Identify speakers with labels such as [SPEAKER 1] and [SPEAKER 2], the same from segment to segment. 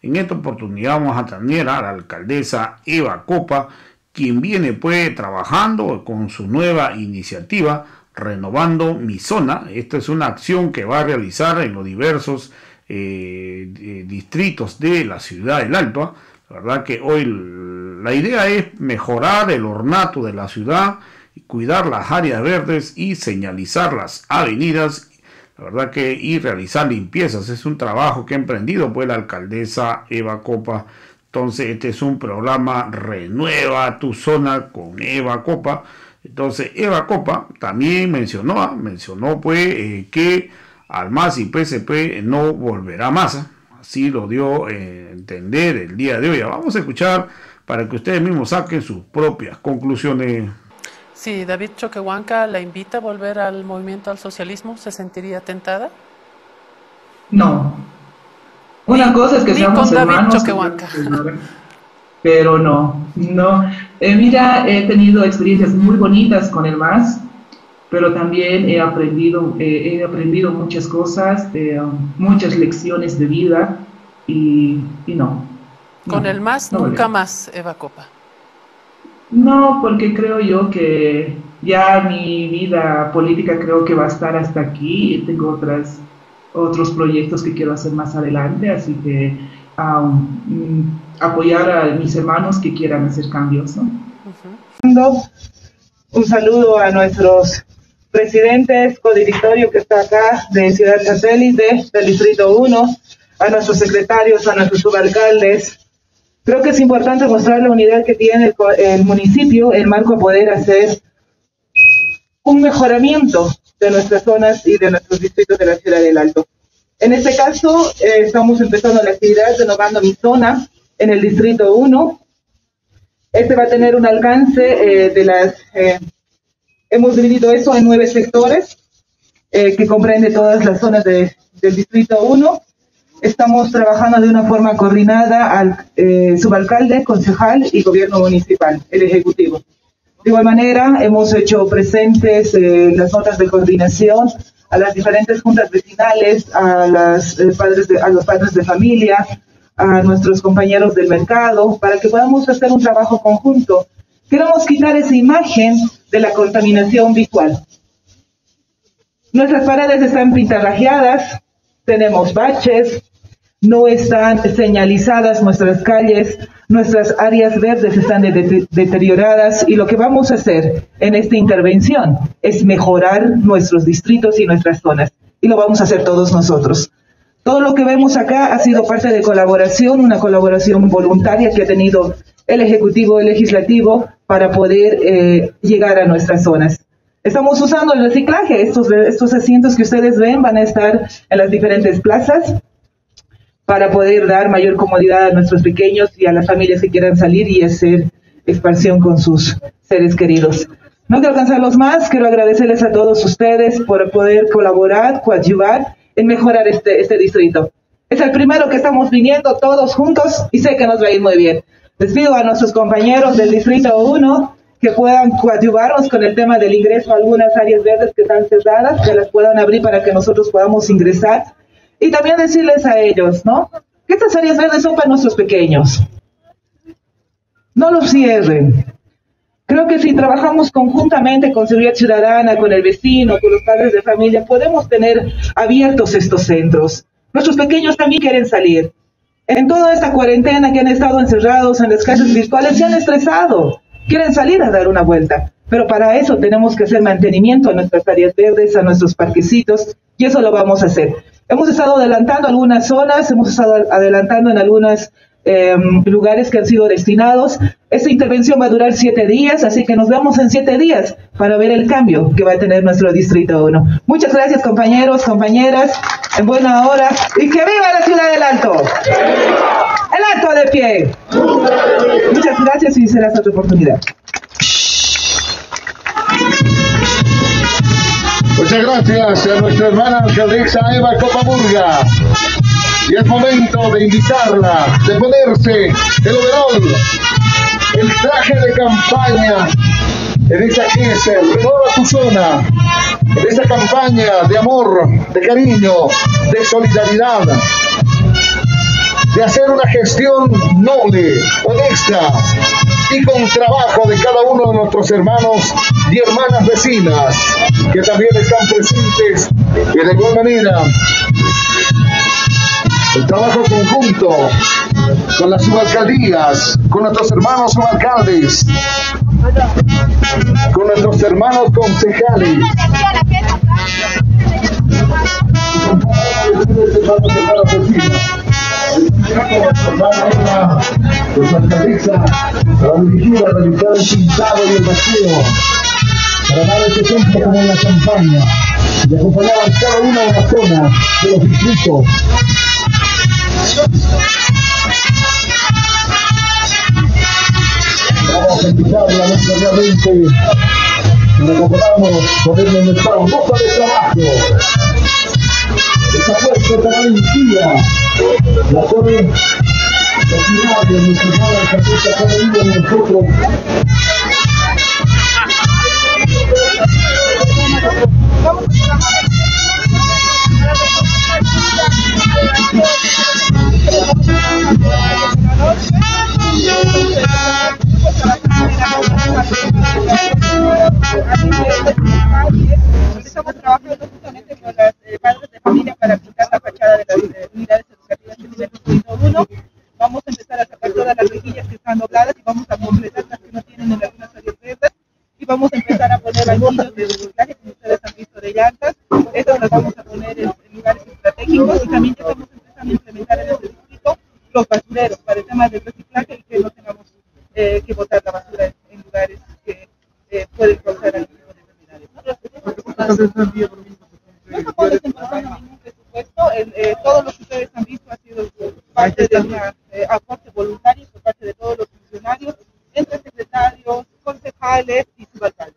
[SPEAKER 1] En esta oportunidad vamos a tener a la alcaldesa Eva Copa, quien viene pues trabajando con su nueva iniciativa Renovando mi Zona. Esta es una acción que va a realizar en los diversos distritos de la ciudad del Alto. La verdad que hoy la idea es mejorar el ornato de la ciudad, cuidar las áreas verdes y señalizar las avenidas. La verdad que y realizar limpiezas es un trabajo que ha emprendido pues la alcaldesa Eva Copa. Entonces este es un programa Renueva tu Zona con Eva Copa. Entonces Eva Copa también mencionó pues que al MAS y PSP no volverá más. Así lo dio a entender el día de hoy. Vamos a escuchar para que ustedes mismos saquen sus propias conclusiones.
[SPEAKER 2] Sí, David Choquehuanca la invita a volver al movimiento al socialismo. ¿Se sentiría tentada?
[SPEAKER 3] No. Una cosa es que seamos hermanos, pero no. Mira, he tenido experiencias muy bonitas con el MAS, pero también he aprendido muchas cosas, muchas lecciones de vida y no.
[SPEAKER 2] ¿Con el MAS nunca más, Eva Copa?
[SPEAKER 3] No, porque creo yo que ya mi vida política creo que va a estar hasta aquí. Tengo otros proyectos que quiero hacer más adelante, así que apoyar a mis hermanos que quieran hacer cambios, ¿no?
[SPEAKER 4] Un saludo a nuestros presidentes, codirectorio que está acá de Ciudad Satélite, del Distrito 1, a nuestros secretarios, a nuestros subalcaldes. Creo que es importante mostrar la unidad que tiene el municipio en marco a poder hacer un mejoramiento de nuestras zonas y de nuestros distritos de la Ciudad del Alto. En este caso, estamos empezando la actividad Renovando mi Zona en el Distrito 1. Este va a tener un alcance hemos dividido eso en 9 sectores, que comprende todas las zonas del Distrito 1. Estamos trabajando de una forma coordinada al subalcalde, concejal y gobierno municipal, el ejecutivo. De igual manera, hemos hecho presentes las notas de coordinación a las diferentes juntas vecinales, a los padres de familia, a nuestros compañeros del mercado, para que podamos hacer un trabajo conjunto. Queremos quitar esa imagen de la contaminación visual. Nuestras paredes están pintarrajeadas, tenemos baches, no están señalizadas nuestras calles, nuestras áreas verdes están deterioradas y lo que vamos a hacer en esta intervención es mejorar nuestros distritos y nuestras zonas y lo vamos a hacer todos nosotros. Todo lo que vemos acá ha sido parte de colaboración, una colaboración voluntaria que ha tenido el Ejecutivo y el Legislativo para poder llegar a nuestras zonas. Estamos usando el reciclaje. Estos asientos que ustedes ven van a estar en las diferentes plazas para poder dar mayor comodidad a nuestros pequeños y a las familias que quieran salir y hacer expansión con sus seres queridos. No quiero cansarlos más, quiero agradecerles a todos ustedes por poder colaborar, coadyuvar en mejorar este distrito. Es el primero que estamos viniendo todos juntos y sé que nos va a ir muy bien. Les pido a nuestros compañeros del Distrito 1 que puedan coadyuvarnos con el tema del ingreso a algunas áreas verdes que están cerradas, que las puedan abrir para que nosotros podamos ingresar. Y también decirles a ellos, ¿no? Que estas áreas verdes son para nuestros pequeños. No los cierren. Creo que si trabajamos conjuntamente con Seguridad Ciudadana, con el vecino, con los padres de familia, podemos tener abiertos estos centros. Nuestros pequeños también quieren salir. En toda esta cuarentena que han estado encerrados en las clases virtuales, se han estresado. Quieren salir a dar una vuelta. Pero para eso tenemos que hacer mantenimiento a nuestras áreas verdes, a nuestros parquecitos, y eso lo vamos a hacer. Hemos estado adelantando algunas zonas, hemos estado adelantando en algunos lugares que han sido destinados. Esta intervención va a durar 7 días, así que nos vemos en 7 días para ver el cambio que va a tener nuestro Distrito 1. Muchas gracias, compañeros, compañeras, en buena hora, y que viva la Ciudad del Alto. El Alto de pie. Muchas gracias y será hasta otra oportunidad.
[SPEAKER 5] Muchas gracias a nuestra hermana alcaldesa Eva Copa Murga. Y es momento de invitarla, de ponerse el overol, el traje de campaña, en esa que es Renueva tu Zona, en esa campaña de amor, de cariño, de solidaridad. de hacer una gestión noble, honesta y con trabajo de cada uno de nuestros hermanos y hermanas vecinas que también están presentes, y de igual manera el trabajo conjunto con las subalcaldías, con nuestros hermanos subalcaldes, con nuestros hermanos concejales, nuestra alcaldesa para dirigir a realizar el pintado y el vacío, para dar este ejemplo como en la campaña y acompañar a cada una de las zonas de los distritos. Vamos a invitarla necesariamente para que podamos poner en nuestra bolsa de trabajo. Esta fuerza tan limpia, la pone la ciudad de nuestra hermana alcaldesa, cada uno de nosotros.
[SPEAKER 4] Estamos trabajando justamente con las padres de familia para pintar la fachada de las unidades educativas de nivel 1. Vamos a empezar a sacar todas las rejillas que están dobladas y vamos a completar las que no tienen en algunas áreas verdes. Y vamos a empezar a poner anillos de reciclaje, como ustedes han visto, de llantas. Estas las vamos a poner en lugares estratégicos y también ya estamos empezando a implementar en este distrito los basureros para el tema del reciclaje y que no tengamos que botar la basura en lugares que pueden causar algún tipo de enfermedades. No estamos desembolsando ningún presupuesto. Todo lo que ustedes han visto ha sido parte de un aporte voluntario por parte de todos los funcionarios, entre secretarios, concejales y subalcaldes.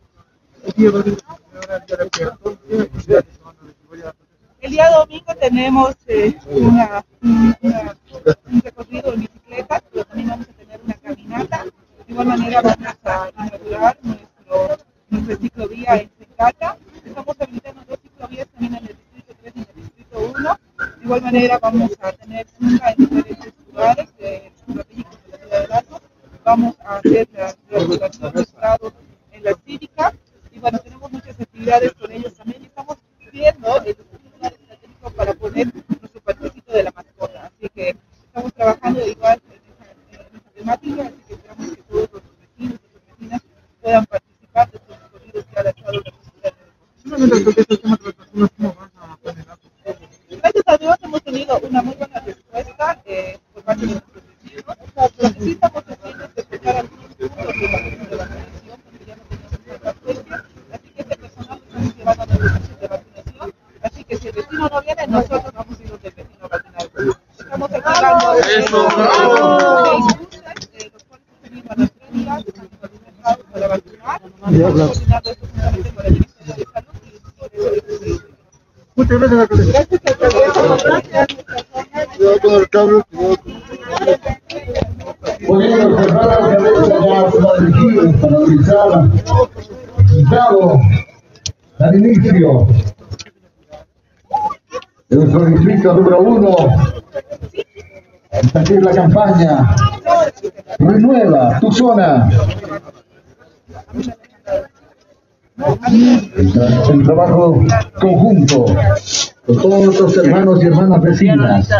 [SPEAKER 4] El día domingo tenemos un recorrido en bicicletas, pero también vamos a tener una caminata. De igual manera vamos a inaugurar nuestra ciclovía en Secata. Estamos habilitando 2 ciclovías también en el distrito 3 y en el distrito 1. De igual manera vamos a tener zunga en diferentes lugares estratégicos de la ciudad de Lazo. Vamos a hacer la reactivación de estrados en la cívica. Y bueno, tenemos muchas actividades con ellos también. Y estamos viendo el lugar estratégico para poner nuestro parquecito de la mascota. Así que estamos trabajando igual en esa temática. Así que esperamos que todos los vecinos y las vecinas puedan participar de estos recorridos que ha lanzado la comunidad. Gracias a Dios hemos tenido una muy buena respuesta por parte de nuestros vecinos. Lo que sí estamos haciendo es empezar algunos puntos de vacunación, porque ya no tenemos tanta afluencia. Así que este personal estamos llevando a los servicios de vacunación. Así que si el vecino no viene, nosotros vamos a ir donde el vecino va a vacunar. Estamos activando los cuales hemos tenido a las 3 días para vacunar. Estamos coordinando esto justamente con la Dirección de Salud y el Instituto de Salud.
[SPEAKER 5] Muchas gracias, bueno, los hermanos ya para dirigir, para realizar dado al inicio de nuestro distrito número 1, partir la campaña Renueva tu zona. El trabajo conjunto con todos nuestros hermanos y hermanas vecinas.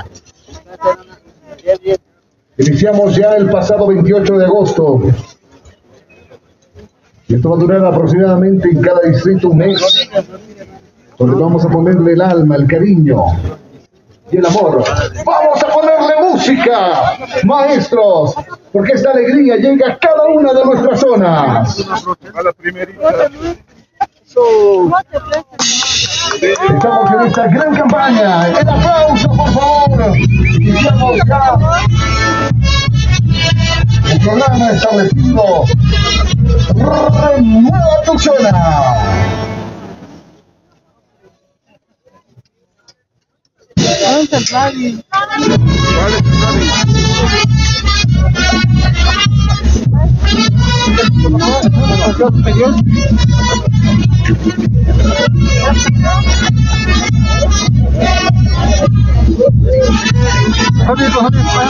[SPEAKER 5] Iniciamos ya el pasado 28 de agosto. Y esto va a durar aproximadamente en cada distrito un mes, donde vamos a ponerle el alma, el cariño y el amor. ¡Vamos a ponerle música, maestros! Porque esta alegría llega a cada una de nuestras zonas.
[SPEAKER 6] A la primerita.
[SPEAKER 5] Estamos en esta gran campaña. El aplauso, por favor. Iniciamos ya el programa establecido. Renueva tu zona.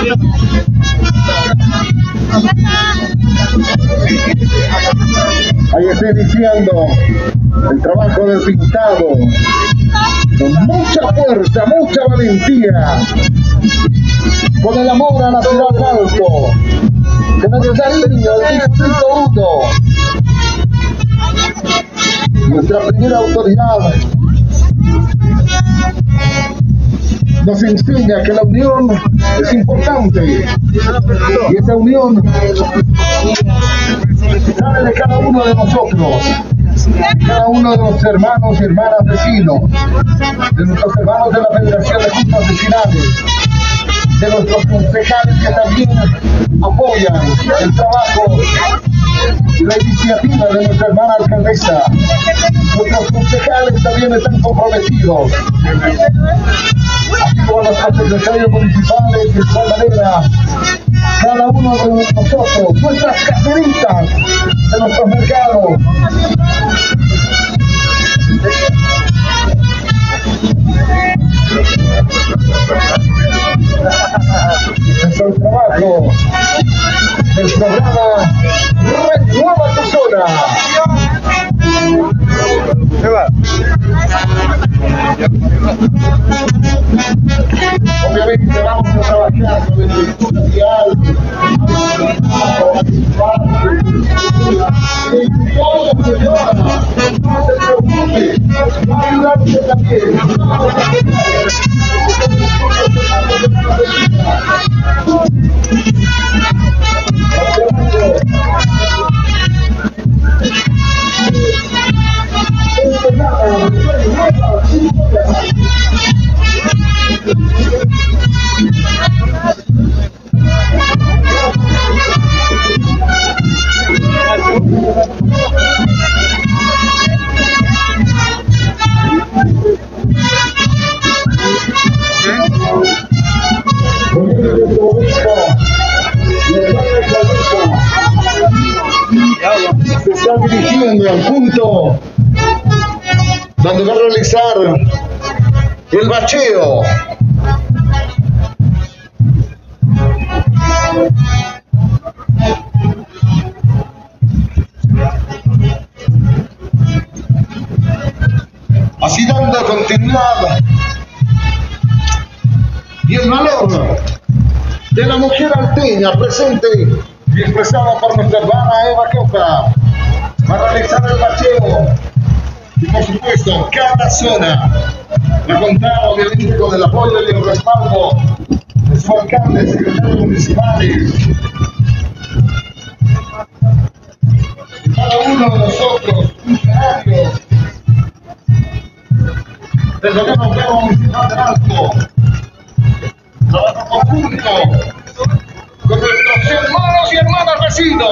[SPEAKER 5] Ahí está iniciando el trabajo del pintado con mucha fuerza, mucha valentía, con el amor a la ciudad del Alto, con el cariño del Distrito 1. Nuestra primera autoridad nos enseña que la unión es importante, y esa unión sale de cada uno de nosotros, cada uno de los hermanos y hermanas vecinos, de nuestros hermanos de la Federación de Juntas Vecinales, de nuestros concejales que también apoyan el trabajo y la iniciativa de nuestra hermana alcaldesa. Nuestros concejales también están comprometidos, así como nuestros secretarios municipales, de igual manera cada uno de nosotros, nuestras caseritas de nuestros mercados. Es el trabajo del programa Renueva tu Zona. Obviamente vamos a trabajar con el social, se está dirigiendo al punto donde va a realizar el bacheo. Así dando continuidad y el valor de la mujer alteña presente y expresada por nuestra hermana Eva Coca va a realizar el bacheo. Y por supuesto, cada zona ha contado obviamente con el apoyo y el respaldo de su alcalde, secretarios municipales, de cada uno de nosotros, funcionarios del gobierno autónomo municipal del Alto. Trabajo conjunto con nuestros hermanos y hermanas vecinos.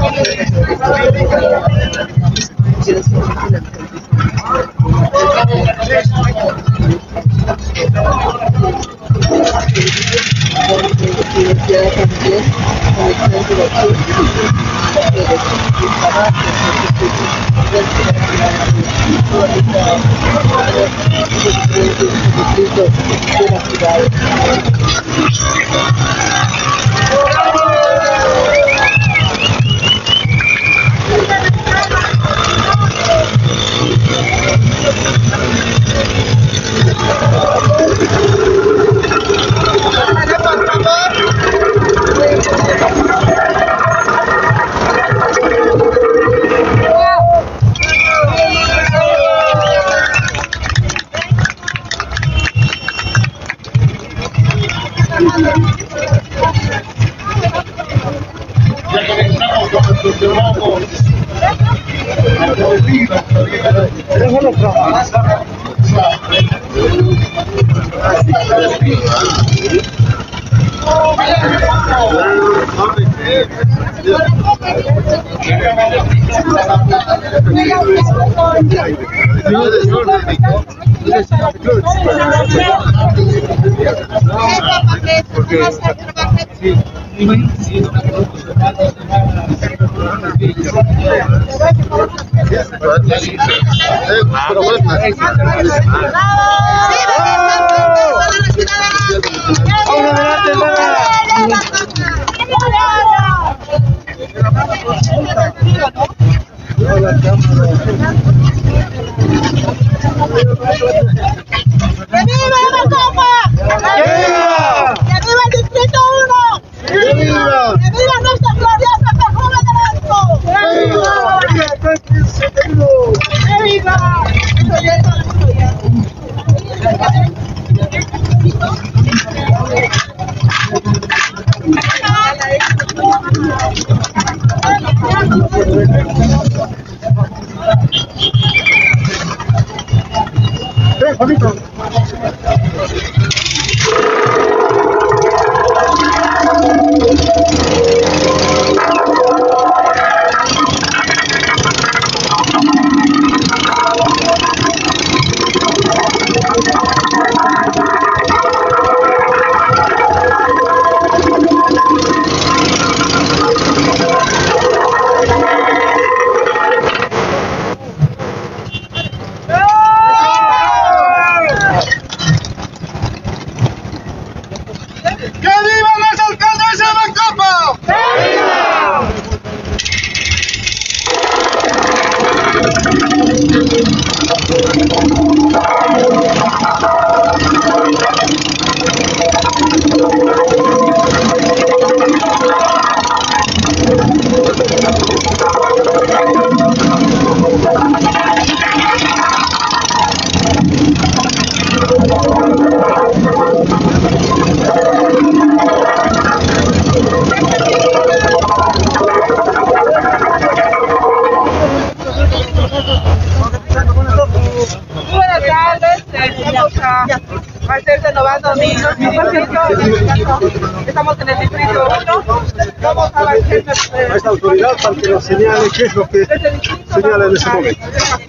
[SPEAKER 4] Estamos en el distrito 1, vamos a avanzar
[SPEAKER 6] a esta autoridad para que nos señale qué es lo que señala en ese momento.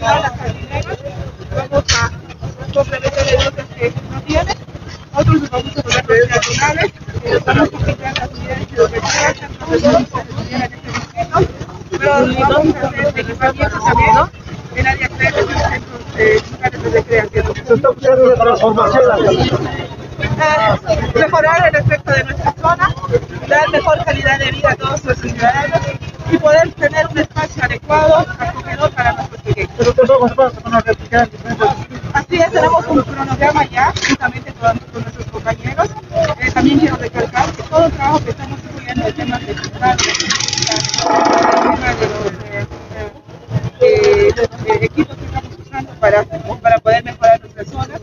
[SPEAKER 4] Vamos a complementar el bloque que no tiene. Nosotros nos vamos a poner regionales, estamos completando las unidades de educación, pero vamos a hacer equipamientos también, ¿no? En área 3 de los centros lugares de recreación.
[SPEAKER 6] Se está buscando una transformación.
[SPEAKER 4] Mejorar el aspecto de nuestra zona, dar mejor calidad de vida a todos los ciudadanos y poder tener un espacio adecuado, acogedor para nuestros pequeños.
[SPEAKER 6] Pero tenemos espacio para replicar.
[SPEAKER 4] Así es, tenemos un cronograma ya, justamente con nuestros compañeros. También quiero recalcar que todo el trabajo que estamos estudiando en temas de los equipos que estamos usando para poder mejorar nuestras zonas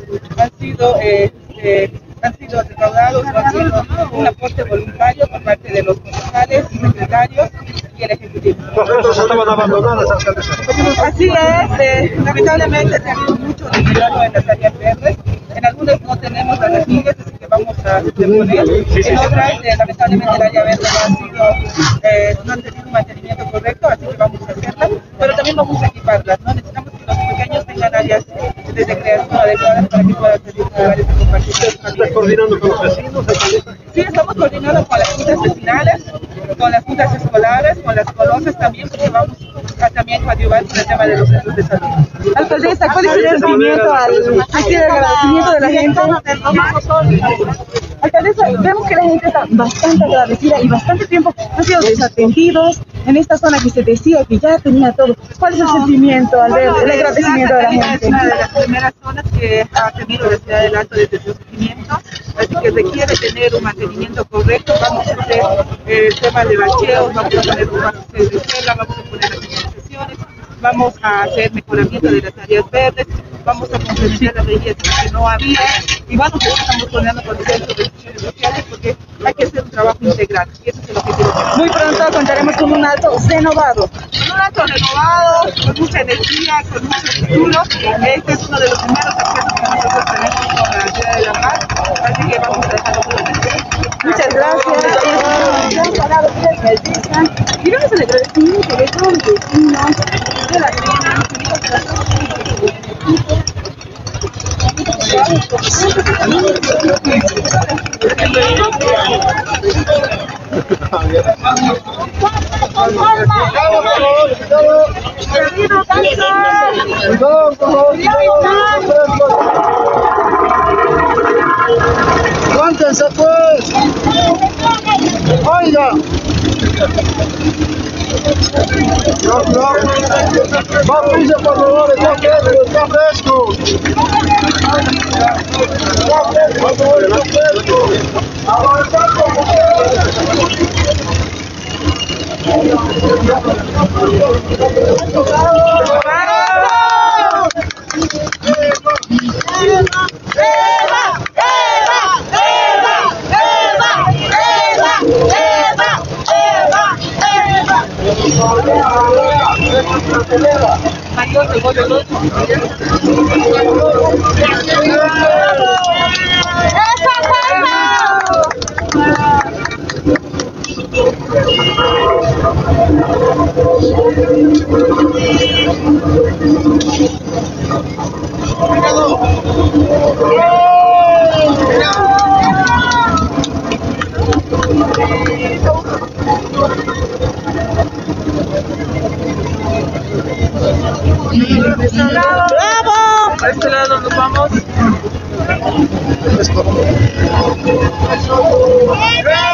[SPEAKER 4] han sido recaudados, han sido un aporte voluntario por parte de los concejales, secretarios y el ejecutivo.
[SPEAKER 6] Los centros estaban abandonadas, alcaldesa.
[SPEAKER 4] Así es, lamentablemente se ha habido mucho deterioro en las áreas verdes, en algunas no tenemos las rejillas, así que vamos vamos a deponer. En otras, lamentablemente la área verde no han tenido un mantenimiento correcto, así que vamos a hacerlas, pero también vamos a equiparlas, ¿no? Necesitamos que los pequeños tengan áreas de recreación adecuadas para que puedan tener lugares de compartición.
[SPEAKER 6] ¿Estás coordinando con los vecinos?
[SPEAKER 4] Sí, estamos coordinando con las juntas vecinales, con las juntas escolares, con las colosas también, porque vamos a también coadyuvar con el tema de los centros de salud.
[SPEAKER 7] Alcaldesa, ¿cuál es el sentimiento el agradecimiento de la gente? Alcaldesa, vemos que la gente está bastante agradecida y bastante tiempo han sido desatendidos en esta zona que se decía que ya tenía todo. ¿Cuál es el sentimiento al ver el agradecimiento de la gente?
[SPEAKER 4] Es una de las primeras zonas que ha tenido la ciudad del Alto desde su surgimiento, así que requiere tener un mantenimiento correcto. Vamos a hacer el tema de bacheos, vamos a poner un bajo de reserva, vamos a poner las señalizaciones, vamos a hacer mejoramiento de las áreas verdes, vamos a complementar las medidas que no había y vamos a estamos coordinando con los centros de decisiones sociales porque hay que hacer un trabajo integral y ese es el objetivo.
[SPEAKER 7] Muy pronto contaremos con un alto renovado.
[SPEAKER 4] Con un alto renovado, con mucha energía, con mucho futuro. Este es uno de los primeros accesos que nosotros tenemos con la ciudad de La Paz, así que vamos a dejarlo por
[SPEAKER 7] Muchas gracias. Y vamos al agradecimiento de todos los vecinos de la zona.
[SPEAKER 6] ¡Cuántense pues! ¡Oiga! ¡Va prisa, por favor! ¡Está fresco! ¡Está fresco! ¡Está fresco!
[SPEAKER 4] ¡Bravo! A este lado nos vamos.